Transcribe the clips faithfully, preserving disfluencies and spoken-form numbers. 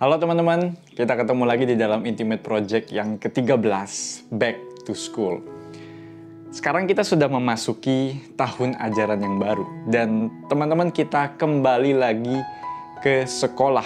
Halo teman-teman, kita ketemu lagi di dalam Intimate Project yang ketiga belas, Back to School. Sekarang kita sudah memasuki tahun ajaran yang baru, dan teman-teman kita kembali lagi ke sekolah.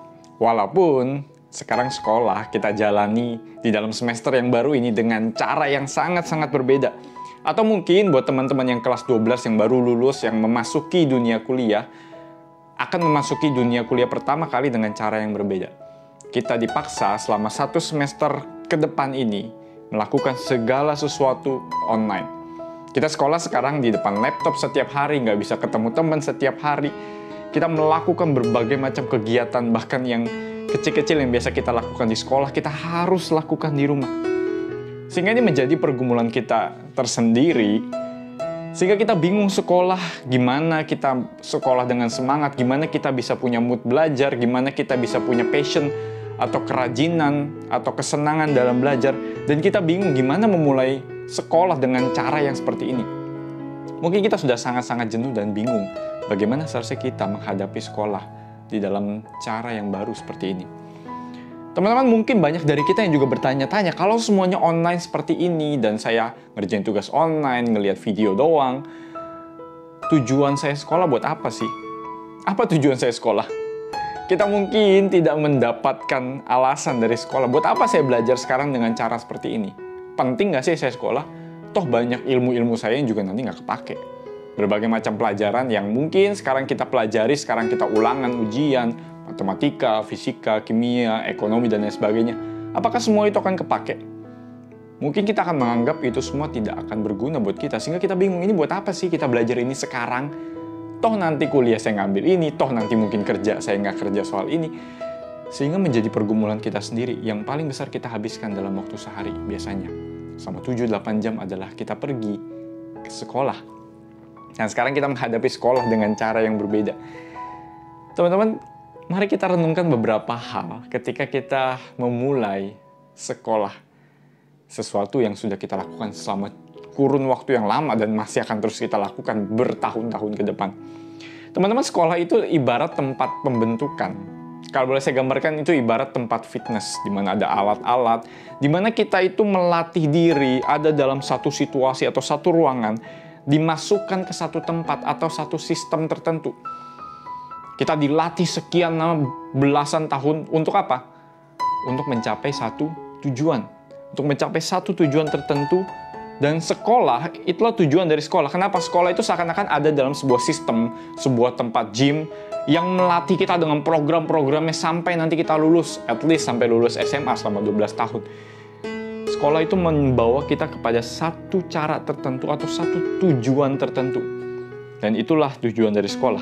Walaupun sekarang sekolah kita jalani di dalam semester yang baru ini dengan cara yang sangat-sangat berbeda. Atau mungkin buat teman-teman yang kelas dua belas yang baru lulus, yang memasuki dunia kuliah, akan memasuki dunia kuliah pertama kali dengan cara yang berbeda. Kita dipaksa selama satu semester ke depan ini melakukan segala sesuatu online. Kita sekolah sekarang di depan laptop setiap hari, nggak bisa ketemu teman setiap hari. Kita melakukan berbagai macam kegiatan, bahkan yang kecil-kecil yang biasa kita lakukan di sekolah, kita harus lakukan di rumah. Sehingga ini menjadi pergumulan kita tersendiri, sehingga kita bingung sekolah, gimana kita sekolah dengan semangat, gimana kita bisa punya mood belajar, gimana kita bisa punya passion atau kerajinan atau kesenangan dalam belajar, dan kita bingung gimana memulai sekolah dengan cara yang seperti ini. Mungkin kita sudah sangat-sangat jenuh dan bingung bagaimana seharusnya kita menghadapi sekolah di dalam cara yang baru seperti ini. Teman-teman, mungkin banyak dari kita yang juga bertanya-tanya, kalau semuanya online seperti ini dan saya ngerjain tugas online, ngelihat video doang, tujuan saya sekolah buat apa sih? Apa tujuan saya sekolah? Kita mungkin tidak mendapatkan alasan dari sekolah. Buat apa saya belajar sekarang dengan cara seperti ini? Penting nggak sih saya sekolah? Toh banyak ilmu-ilmu saya yang juga nanti nggak kepake. Berbagai macam pelajaran yang mungkin sekarang kita pelajari, sekarang kita ulangan, ujian, matematika, fisika, kimia, ekonomi, dan lain sebagainya. Apakah semua itu akan kepake? Mungkin kita akan menganggap itu semua tidak akan berguna buat kita, sehingga kita bingung, ini buat apa sih kita belajar ini sekarang? Toh nanti kuliah saya ngambil ini, toh nanti mungkin kerja saya nggak kerja soal ini. Sehingga menjadi pergumulan kita sendiri. Yang paling besar kita habiskan dalam waktu sehari biasanya, selama tujuh delapan jam adalah kita pergi ke sekolah. Dan sekarang kita menghadapi sekolah dengan cara yang berbeda. Teman-teman, mari kita renungkan beberapa hal ketika kita memulai sekolah. Sesuatu yang sudah kita lakukan selama kurun waktu yang lama dan masih akan terus kita lakukan bertahun-tahun ke depan. Teman-teman, sekolah itu ibarat tempat pembentukan. Kalau boleh saya gambarkan, itu ibarat tempat fitness, di mana ada alat-alat, di mana kita itu melatih diri, ada dalam satu situasi atau satu ruangan, dimasukkan ke satu tempat atau satu sistem tertentu. Kita dilatih sekian lama, belasan tahun, untuk apa? Untuk mencapai satu tujuan. Untuk mencapai satu tujuan tertentu, dan sekolah, itulah tujuan dari sekolah. Kenapa? Sekolah itu seakan-akan ada dalam sebuah sistem, sebuah tempat gym, yang melatih kita dengan program-programnya sampai nanti kita lulus, at least sampai lulus S M A selama dua belas tahun. Sekolah itu membawa kita kepada satu cara tertentu atau satu tujuan tertentu. Dan itulah tujuan dari sekolah.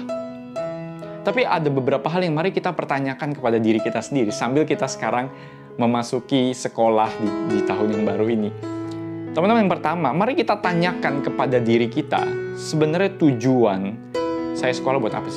Tapi ada beberapa hal yang mari kita pertanyakan kepada diri kita sendiri sambil kita sekarang memasuki sekolah di, di tahun yang baru ini. Teman-teman, yang pertama, mari kita tanyakan kepada diri kita, sebenarnya tujuan saya sekolah buat apa sih?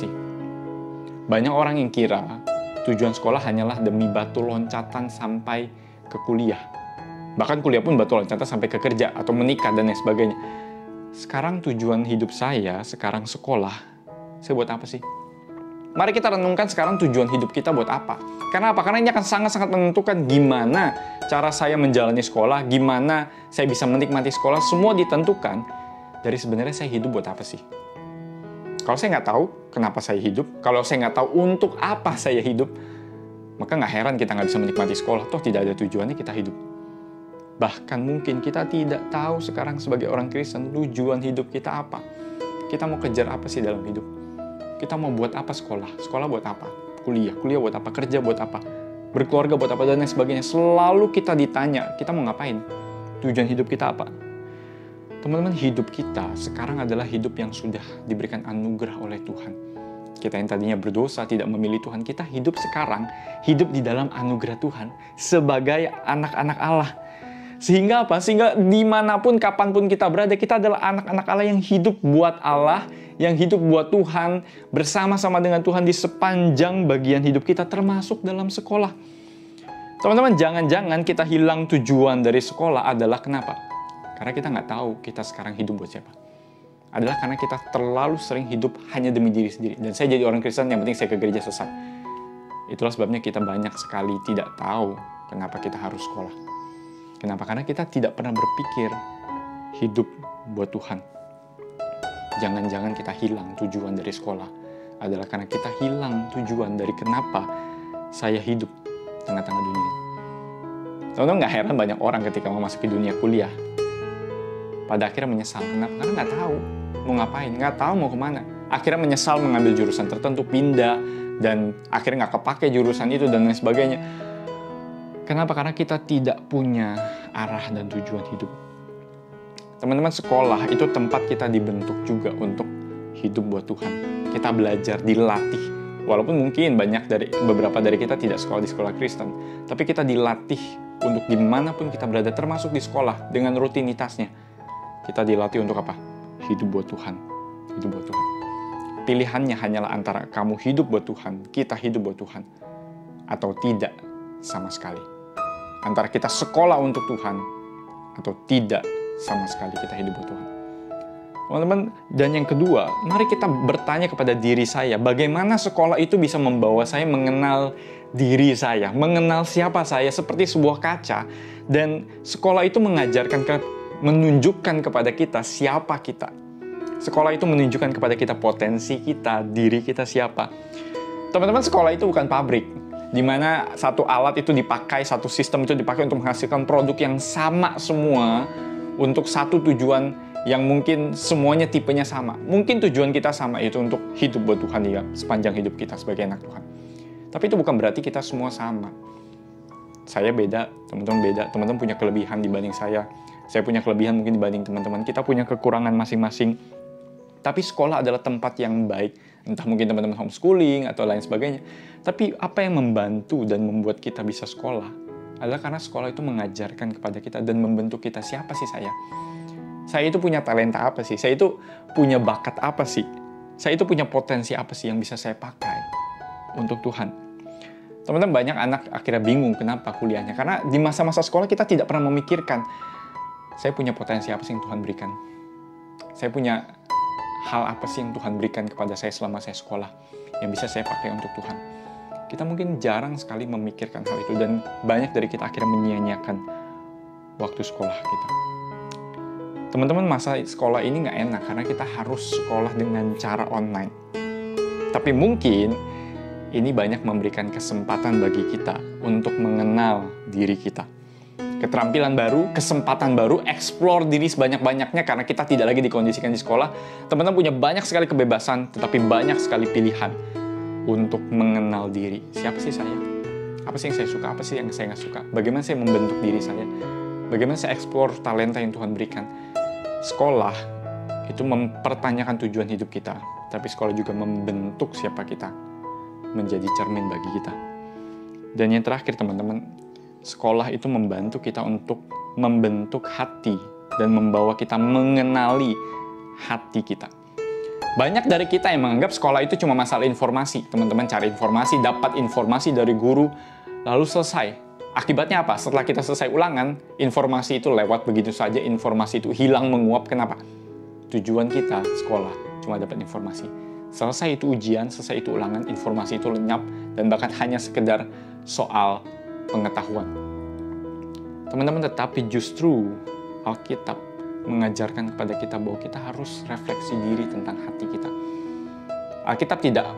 Banyak orang yang kira tujuan sekolah hanyalah demi batu loncatan sampai ke kuliah. Bahkan kuliah pun batu loncatan sampai ke kerja atau menikah dan lain sebagainya. Sekarang tujuan hidup saya, sekarang sekolah, saya buat apa sih? Mari kita renungkan sekarang tujuan hidup kita buat apa. Karena apa? Karena ini akan sangat-sangat menentukan gimana cara saya menjalani sekolah, gimana saya bisa menikmati sekolah, semua ditentukan dari sebenarnya saya hidup buat apa sih. Kalau saya nggak tahu kenapa saya hidup, kalau saya nggak tahu untuk apa saya hidup, maka nggak heran kita nggak bisa menikmati sekolah, toh tidak ada tujuannya kita hidup. Bahkan mungkin kita tidak tahu sekarang sebagai orang Kristen, tujuan hidup kita apa. Kita mau kejar apa sih dalam hidup? Kita mau buat apa sekolah? Sekolah buat apa? Kuliah. Kuliah buat apa? Kerja buat apa? Berkeluarga buat apa? Dan lain sebagainya. Selalu kita ditanya, kita mau ngapain? Tujuan hidup kita apa? Teman-teman, hidup kita sekarang adalah hidup yang sudah diberikan anugerah oleh Tuhan. Kita yang tadinya berdosa, tidak memilih Tuhan, kita hidup sekarang, hidup di dalam anugerah Tuhan sebagai anak-anak Allah. Sehingga apa? Sehingga dimanapun, kapanpun kita berada, kita adalah anak-anak Allah yang hidup buat Allah, yang hidup buat Tuhan, bersama-sama dengan Tuhan di sepanjang bagian hidup kita, termasuk dalam sekolah. Teman-teman, jangan-jangan kita hilang tujuan dari sekolah adalah kenapa? Karena kita nggak tahu kita sekarang hidup buat siapa. Adalah karena kita terlalu sering hidup hanya demi diri sendiri. Dan saya jadi orang Kristen, yang penting saya ke gereja selesai. Itulah sebabnya kita banyak sekali tidak tahu kenapa kita harus sekolah. Kenapa? Karena kita tidak pernah berpikir hidup buat Tuhan. Jangan-jangan kita hilang tujuan dari sekolah adalah karena kita hilang tujuan dari kenapa saya hidup tengah-tengah dunia. Teman-teman, nggak heran banyak orang ketika mau masuk ke dunia kuliah pada akhirnya menyesal. Kenapa? Karena nggak tahu mau ngapain, nggak tahu mau kemana. Akhirnya menyesal mengambil jurusan tertentu, pindah, dan akhirnya nggak kepake jurusan itu dan lain sebagainya. Kenapa? Karena kita tidak punya arah dan tujuan hidup. Teman-teman, sekolah itu tempat kita dibentuk juga untuk hidup buat Tuhan. Kita belajar, dilatih. Walaupun mungkin banyak dari beberapa dari kita tidak sekolah di sekolah Kristen, tapi kita dilatih untuk dimanapun kita berada, termasuk di sekolah dengan rutinitasnya. Kita dilatih untuk apa? Hidup buat Tuhan. Hidup buat Tuhan. Pilihannya hanyalah antara kamu hidup buat Tuhan, kita hidup buat Tuhan, atau tidak sama sekali. Antara kita sekolah untuk Tuhan, atau tidak sama sekali kita hidup buat Tuhan. Teman-teman, dan yang kedua, mari kita bertanya kepada diri saya, bagaimana sekolah itu bisa membawa saya mengenal diri saya, mengenal siapa saya seperti sebuah kaca, dan sekolah itu mengajarkan, ke, menunjukkan kepada kita siapa kita. Sekolah itu menunjukkan kepada kita potensi kita, diri kita siapa. Teman-teman, sekolah itu bukan pabrik, di mana satu alat itu dipakai, satu sistem itu dipakai untuk menghasilkan produk yang sama semua, untuk satu tujuan yang mungkin semuanya tipenya sama. Mungkin tujuan kita sama, itu untuk hidup buat Tuhan ya, sepanjang hidup kita sebagai anak Tuhan. Tapi itu bukan berarti kita semua sama. Saya beda, teman-teman beda, teman-teman punya kelebihan dibanding saya. Saya punya kelebihan mungkin dibanding teman-teman. Kita punya kekurangan masing-masing. Tapi sekolah adalah tempat yang baik. Entah mungkin teman-teman homeschooling atau lain sebagainya. Tapi apa yang membantu dan membuat kita bisa sekolah adalah karena sekolah itu mengajarkan kepada kita dan membentuk kita, siapa sih saya? Saya itu punya talenta apa sih? Saya itu punya bakat apa sih? Saya itu punya potensi apa sih yang bisa saya pakai untuk Tuhan? Teman-teman, banyak anak akhirnya bingung kenapa kuliahnya. Karena di masa-masa sekolah kita tidak pernah memikirkan, saya punya potensi apa sih yang Tuhan berikan? Saya punya hal apa sih yang Tuhan berikan kepada saya selama saya sekolah yang bisa saya pakai untuk Tuhan? Kita mungkin jarang sekali memikirkan hal itu, dan banyak dari kita akhirnya menyia-nyiakan waktu sekolah kita. Teman-teman, masa sekolah ini nggak enak karena kita harus sekolah dengan cara online. Tapi mungkin ini banyak memberikan kesempatan bagi kita untuk mengenal diri kita. Keterampilan baru, kesempatan baru, explore diri sebanyak-banyaknya karena kita tidak lagi dikondisikan di sekolah. Teman-teman punya banyak sekali kebebasan, tetapi banyak sekali pilihan untuk mengenal diri. Siapa sih saya? Apa sih yang saya suka? Apa sih yang saya nggak suka? Bagaimana saya membentuk diri saya? Bagaimana saya explore talenta yang Tuhan berikan? Sekolah itu mempertanyakan tujuan hidup kita, tapi sekolah juga membentuk siapa kita, menjadi cermin bagi kita. Dan yang terakhir, teman-teman, sekolah itu membantu kita untuk membentuk hati dan membawa kita mengenali hati kita. Banyak dari kita yang menganggap sekolah itu cuma masalah informasi. Teman-teman cari informasi, dapat informasi dari guru, lalu selesai. Akibatnya apa? Setelah kita selesai ulangan, informasi itu lewat begitu saja, informasi itu hilang menguap. Kenapa? Tujuan kita sekolah cuma dapat informasi. Selesai itu ujian, selesai itu ulangan, informasi itu lenyap, dan bahkan hanya sekedar soal pengetahuan. Teman-teman, tetapi justru Alkitab mengajarkan kepada kita bahwa kita harus refleksi diri tentang hati kita. Alkitab tidak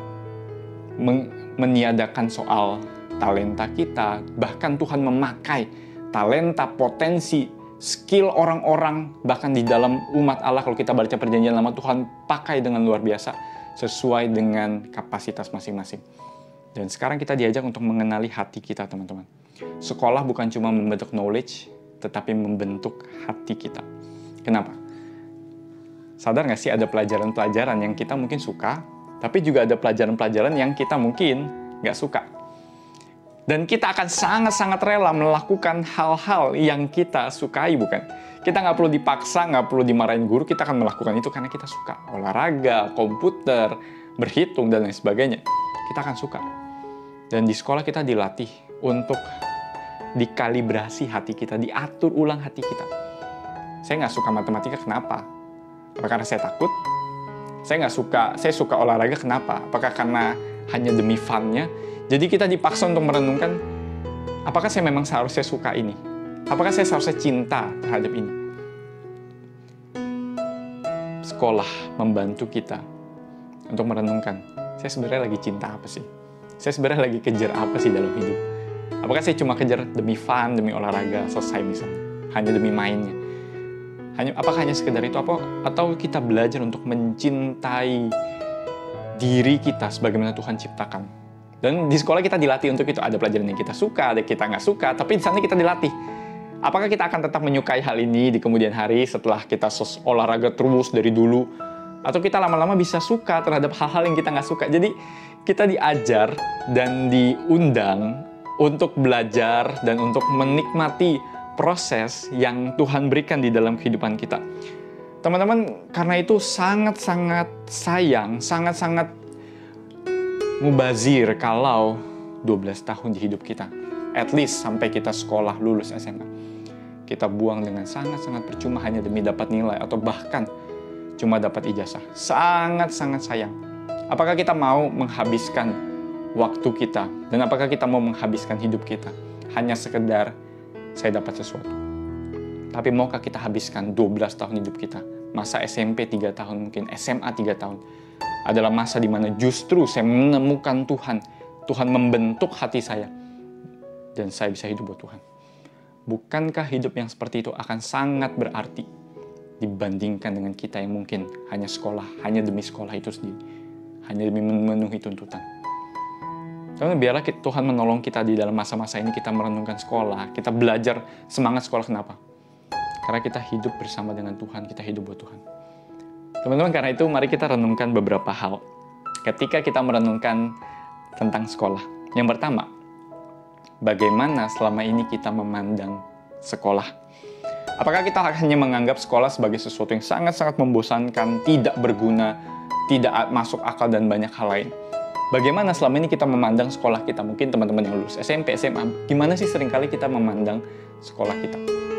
men- meniadakan soal talenta kita, bahkan Tuhan memakai talenta, potensi, skill orang-orang, bahkan di dalam umat Allah, kalau kita baca perjanjian lama, Tuhan pakai dengan luar biasa, sesuai dengan kapasitas masing-masing. Dan sekarang kita diajak untuk mengenali hati kita, teman-teman. Sekolah bukan cuma membentuk knowledge, tetapi membentuk hati kita. Kenapa? Sadar nggak sih ada pelajaran-pelajaran yang kita mungkin suka, tapi juga ada pelajaran-pelajaran yang kita mungkin nggak suka. Dan kita akan sangat-sangat rela melakukan hal-hal yang kita sukai, bukan? Kita nggak perlu dipaksa, nggak perlu dimarahin guru, kita akan melakukan itu karena kita suka. Olahraga, komputer, berhitung, dan lain sebagainya. Kita akan suka. Dan di sekolah kita dilatih untuk dikalibrasi hati kita, diatur ulang hati kita. Saya nggak suka matematika, kenapa? Apakah karena saya takut? Saya nggak suka, saya suka olahraga, kenapa? Apakah karena hanya demi fun-nya? Jadi kita dipaksa untuk merenungkan, apakah saya memang seharusnya suka ini? Apakah saya seharusnya cinta terhadap ini? Sekolah membantu kita untuk merenungkan, saya sebenarnya lagi cinta apa sih? Saya sebenarnya lagi kejar apa sih dalam hidup? Apakah saya cuma kejar demi fun, demi olahraga, selesai misalnya? Hanya demi mainnya? Hanya, apakah hanya sekedar itu? Apa, atau kita belajar untuk mencintai diri kita sebagaimana Tuhan ciptakan? Dan di sekolah kita dilatih untuk itu. Ada pelajaran yang kita suka, ada yang kita nggak suka, tapi di sana kita dilatih. Apakah kita akan tetap menyukai hal ini di kemudian hari setelah kita olahraga terus dari dulu? Atau kita lama-lama bisa suka terhadap hal-hal yang kita nggak suka? Jadi kita diajar dan diundang untuk belajar dan untuk menikmati proses yang Tuhan berikan di dalam kehidupan kita. Teman-teman, karena itu sangat-sangat sayang, sangat-sangat mubazir kalau dua belas tahun di hidup kita. At least sampai kita sekolah lulus S M A. Kita buang dengan sangat-sangat percuma hanya demi dapat nilai atau bahkan cuma dapat ijazah. Sangat-sangat sayang. Apakah kita mau menghabiskan waktu kita? Dan apakah kita mau menghabiskan hidup kita hanya sekedar saya dapat sesuatu? Tapi maukah kita habiskan dua belas tahun hidup kita? Masa S M P tiga tahun, mungkin S M A tiga tahun. Adalah masa di mana justru saya menemukan Tuhan. Tuhan membentuk hati saya. Dan saya bisa hidup buat Tuhan. Bukankah hidup yang seperti itu akan sangat berarti dibandingkan dengan kita yang mungkin hanya sekolah, hanya demi sekolah itu sendiri. Hanya demi memenuhi tuntutan. Tapi biarlah Tuhan menolong kita di dalam masa-masa ini, kita merenungkan sekolah, kita belajar semangat sekolah. Kenapa? Karena kita hidup bersama dengan Tuhan, kita hidup buat Tuhan. Teman-teman, karena itu mari kita renungkan beberapa hal ketika kita merenungkan tentang sekolah. Yang pertama, bagaimana selama ini kita memandang sekolah? Apakah kita hanya menganggap sekolah sebagai sesuatu yang sangat-sangat membosankan, tidak berguna, tidak masuk akal, dan banyak hal lain? Bagaimana selama ini kita memandang sekolah kita? Mungkin teman-teman yang lulus S M P, S M A, gimana sih seringkali kita memandang sekolah kita?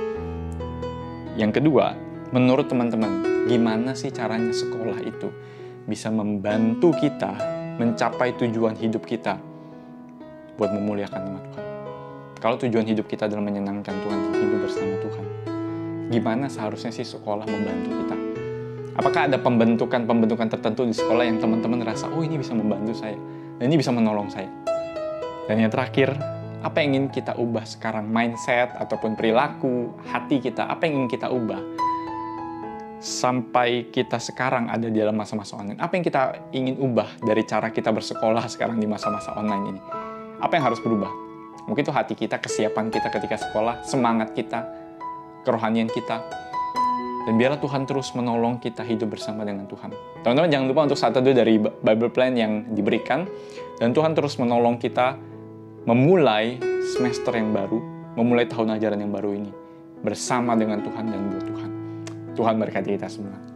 Yang kedua, menurut teman-teman, gimana sih caranya sekolah itu bisa membantu kita mencapai tujuan hidup kita buat memuliakan nama Tuhan? Kalau tujuan hidup kita adalah menyenangkan Tuhan dan hidup bersama Tuhan, gimana seharusnya sih sekolah membantu kita? Apakah ada pembentukan-pembentukan tertentu di sekolah yang teman-teman rasa, oh ini bisa membantu saya, dan ini bisa menolong saya? Dan yang terakhir, apa yang ingin kita ubah sekarang? Mindset ataupun perilaku, hati kita, apa yang ingin kita ubah? Sampai kita sekarang ada di dalam masa-masa online. Apa yang kita ingin ubah dari cara kita bersekolah sekarang di masa-masa online ini? Apa yang harus berubah? Mungkin itu hati kita, kesiapan kita ketika sekolah, semangat kita, kerohanian kita. Dan biarlah Tuhan terus menolong kita hidup bersama dengan Tuhan. Teman-teman, jangan lupa untuk saat teduh dari Bible Plan yang diberikan. Dan Tuhan terus menolong kita memulai semester yang baru, memulai tahun ajaran yang baru ini bersama dengan Tuhan dan buat Tuhan. Tuhan berkati kita semua.